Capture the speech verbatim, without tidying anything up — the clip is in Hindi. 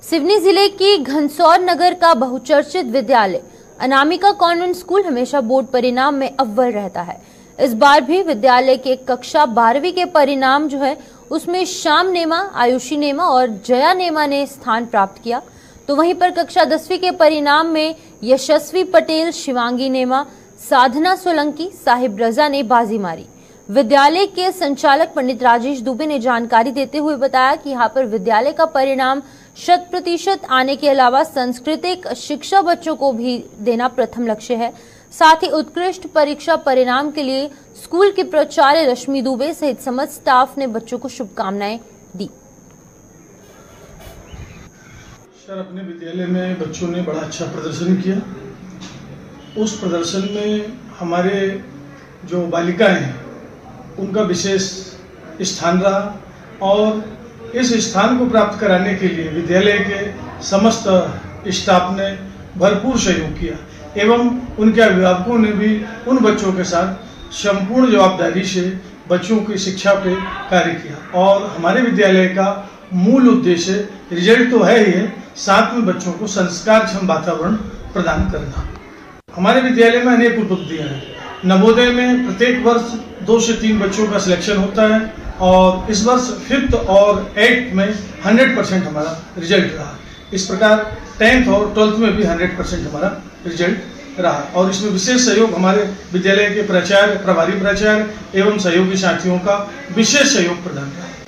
सिवनी जिले की घनसौर नगर का बहुचर्चित विद्यालय अनामिका कॉन्वेंट स्कूल हमेशा बोर्ड परिणाम में अव्वल रहता है। इस बार भी विद्यालय के कक्षा बारहवीं के परिणाम जो है उसमें श्याम नेमा, आयुषी नेमा और जया नेमा ने स्थान प्राप्त किया। तो वहीं पर कक्षा दसवीं के परिणाम में यशस्वी पटेल, शिवांगी नेमा, साधना सोलंकी, साहिब रजा ने बाजी मारी। विद्यालय के संचालक पंडित राजेश दुबे ने जानकारी देते हुए बताया कि यहाँ पर विद्यालय का परिणाम शत प्रतिशत आने के अलावा सांस्कृतिक शिक्षा बच्चों को भी देना प्रथम लक्ष्य है। साथ ही उत्कृष्ट परीक्षा परिणाम के लिए स्कूल के प्राचार्य रश्मि दुबे सहित समस्त स्टाफ ने बच्चों को शुभकामनाएं दी। सर, अपने विद्यालय में बच्चों ने बड़ा अच्छा प्रदर्शन किया। उस प्रदर्शन में हमारे जो बालिकाएं हैं उनका विशेष स्थान रहा और इस स्थान को प्राप्त कराने के लिए विद्यालय के समस्त स्टाफ ने भरपूर सहयोग किया एवं उनके अभिभावकों ने भी उन बच्चों के साथ संपूर्ण जवाबदारी से बच्चों की शिक्षा पे कार्य किया। और हमारे विद्यालय का मूल उद्देश्य रिजल्ट तो है ही है, साथ में बच्चों को संस्कारक्षम वातावरण प्रदान करना। हमारे विद्यालय में अनेक उपलब्धियां हैं। नवोदय में प्रत्येक वर्ष दो से तीन बच्चों का सिलेक्शन होता है और इस वर्ष फिफ्थ और एट्थ में हंड्रेड परसेंट हमारा रिजल्ट रहा। इस प्रकार टेंथ और ट्वेल्थ में भी हंड्रेड परसेंट हमारा रिजल्ट रहा और इसमें विशेष सहयोग हमारे विद्यालय के प्राचार्य, प्रभारी प्राचार्य एवं सहयोगी साथियों का विशेष सहयोग प्रदान रहा।